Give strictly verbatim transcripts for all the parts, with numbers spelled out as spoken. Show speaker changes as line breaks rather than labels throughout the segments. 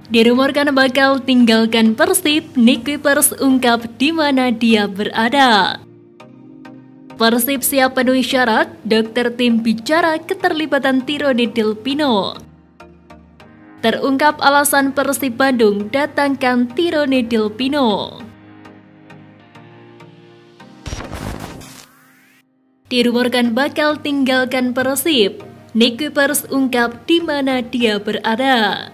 Dirumorkan bakal tinggalkan Persib, Nick Kuipers ungkap di mana dia berada. Persib siap penuhi syarat, dokter tim bicara keterlibatan Tirone Del Pino. Terungkap alasan Persib Bandung datangkan Tirone Del Pino. Dirumorkan bakal tinggalkan Persib, Nick Kuipers ungkap di mana dia berada.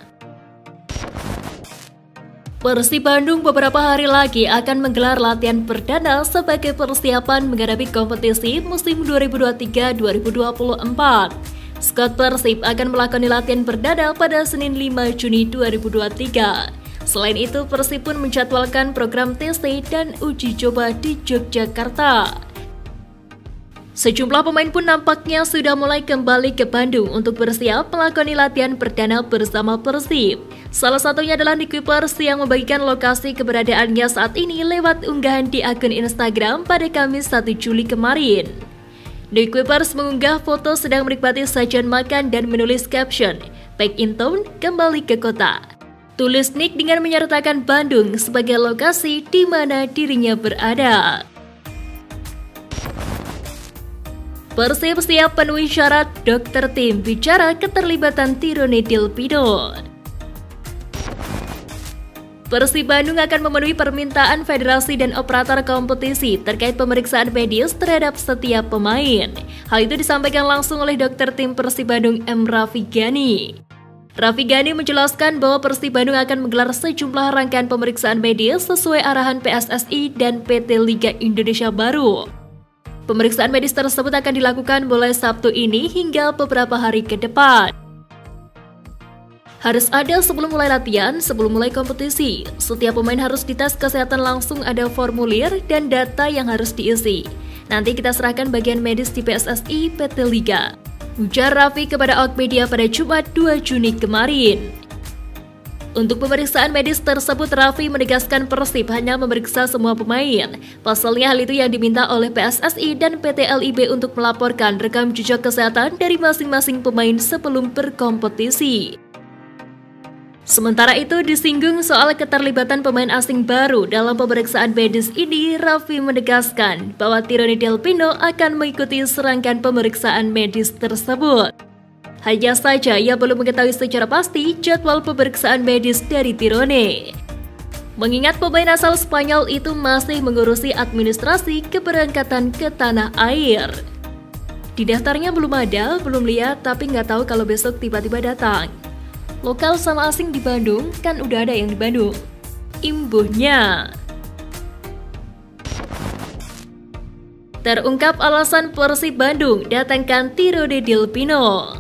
Persib Bandung beberapa hari lagi akan menggelar latihan perdana sebagai persiapan menghadapi kompetisi musim dua ribu dua puluh tiga dua ribu dua puluh empat. Skuad Persib akan melakoni latihan perdana pada Senin lima Juni dua ribu dua puluh tiga. Selain itu, Persib pun menjadwalkan program tes dan uji coba di Yogyakarta. Sejumlah pemain pun nampaknya sudah mulai kembali ke Bandung untuk bersiap melakoni latihan perdana bersama Persib. Salah satunya adalah Nick Kuipers yang membagikan lokasi keberadaannya saat ini lewat unggahan di akun Instagram pada Kamis satu Juli kemarin. Nick Kuipers mengunggah foto sedang menikmati sajian makan dan menulis caption, "Back in town, kembali ke kota." Tulis Nick dengan menyertakan Bandung sebagai lokasi di mana dirinya berada. Persib siap penuhi syarat, dokter tim bicara keterlibatan Tirone Del Pino. Persib Bandung akan memenuhi permintaan federasi dan operator kompetisi terkait pemeriksaan medis terhadap setiap pemain. Hal itu disampaikan langsung oleh dokter tim Persib Bandung M. Raffi Ghani. Raffi Ghani menjelaskan bahwa Persib Bandung akan menggelar sejumlah rangkaian pemeriksaan medis sesuai arahan P S S I dan P T Liga Indonesia Baru. Pemeriksaan medis tersebut akan dilakukan mulai Sabtu ini hingga beberapa hari ke depan. Harus ada sebelum mulai latihan, sebelum mulai kompetisi. Setiap pemain harus dites kesehatan langsung, ada formulir dan data yang harus diisi. Nanti kita serahkan bagian medis di P S S I P T Liga. Ujar Raffi kepada Awak Media pada Jumat dua Juni kemarin. Untuk pemeriksaan medis tersebut, Raffi menegaskan Persib hanya memeriksa semua pemain. Pasalnya hal itu yang diminta oleh P S S I dan P T L I B untuk melaporkan rekam jejak kesehatan dari masing-masing pemain sebelum berkompetisi. Sementara itu, disinggung soal keterlibatan pemain asing baru dalam pemeriksaan medis ini, Raffi menegaskan bahwa Tirone Del Pino akan mengikuti serangkaian pemeriksaan medis tersebut. Hanya saja ia belum mengetahui secara pasti jadwal pemeriksaan medis dari Tirone. Mengingat pemain asal Spanyol itu masih mengurusi administrasi keberangkatan ke tanah air. Di daftarnya belum ada, belum lihat, tapi nggak tahu kalau besok tiba-tiba datang. Lokal sama asing di Bandung, kan udah ada yang di Bandung. Imbuhnya. Terungkap alasan Persib Bandung datangkan Tirone Del Pino.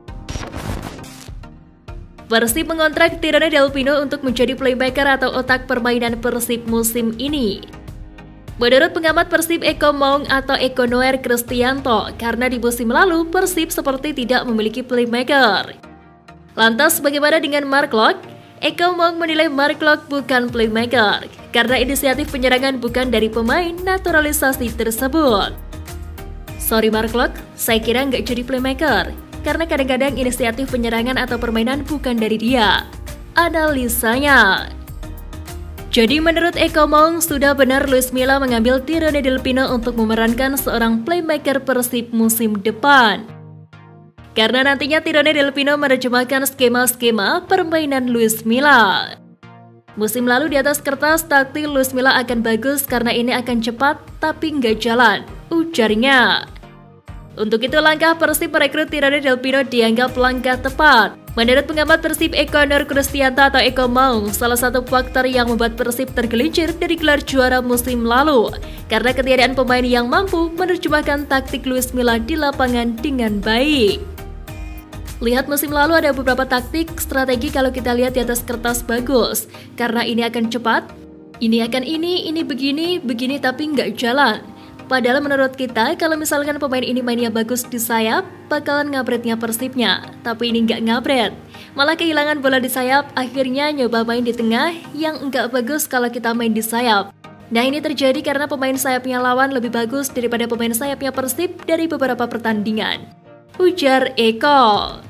Persib mengontrak Tirone Del Pino untuk menjadi playmaker atau otak permainan Persib musim ini. Menurut pengamat Persib Eko Maung atau Eko Noer Kristianto, karena di musim lalu Persib seperti tidak memiliki playmaker. Lantas bagaimana dengan Mark Locke? Eko Maung menilai Mark Locke bukan playmaker, karena inisiatif penyerangan bukan dari pemain naturalisasi tersebut. Sorry Mark Locke, saya kira nggak jadi playmaker. Karena kadang-kadang inisiatif penyerangan atau permainan bukan dari dia. Analisanya. Jadi menurut Eko Maung, sudah benar Luis Milla mengambil Tirone Del Pino untuk memerankan seorang playmaker Persib musim depan. Karena nantinya Tirone Del Pino menerjemahkan skema-skema permainan Luis Milla. Musim lalu di atas kertas taktik Luis Milla akan bagus karena ini akan cepat tapi nggak jalan, ujarnya. Untuk itu langkah Persib merekrut Tirone Del Pino dianggap langkah tepat. Menurut pengamat Persib Eko Nur Kristianto atau Eko Maung, salah satu faktor yang membuat Persib tergelincir dari gelar juara musim lalu karena ketiadaan pemain yang mampu menerjemahkan taktik Luis Milla di lapangan dengan baik. Lihat musim lalu ada beberapa taktik, strategi kalau kita lihat di atas kertas bagus. Karena ini akan cepat, ini akan ini, ini begini, begini tapi nggak jalan. Padahal menurut kita, kalau misalkan pemain ini mainnya bagus di sayap, bakalan ngabretnya Persibnya. Tapi ini nggak ngabret, malah kehilangan bola di sayap, akhirnya nyoba main di tengah yang nggak bagus kalau kita main di sayap. Nah ini terjadi karena pemain sayapnya lawan lebih bagus daripada pemain sayapnya Persib dari beberapa pertandingan. Ujar Eko.